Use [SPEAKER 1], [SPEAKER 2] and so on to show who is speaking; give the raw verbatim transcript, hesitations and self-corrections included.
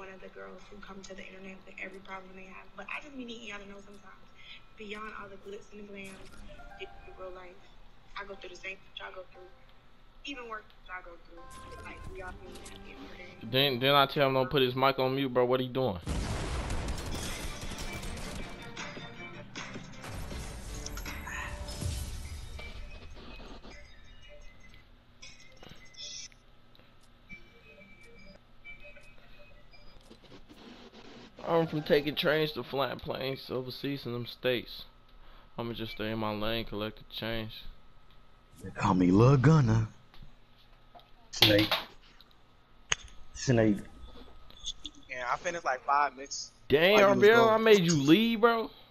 [SPEAKER 1] one of the girls who come to the internet with every problem they have. But I just be needing y'all to know sometimes, beyond all the glitz and the glam, in real life, I go through the same thing y'all go through. Even work y'all go through. Like, we all need to be in
[SPEAKER 2] Then, then I tell him don't put his mic on mute, bro. What are you doing? I'm from taking trains to flying planes overseas in them states. I'ma just stay in my lane, collect the change.
[SPEAKER 3] They call me Lil Gunner.
[SPEAKER 4] Snake. Snake.
[SPEAKER 5] Yeah, I finished like five minutes.
[SPEAKER 2] Dang,
[SPEAKER 5] While you was
[SPEAKER 2] Arvell, I
[SPEAKER 5] going.
[SPEAKER 2] made you leave, bro.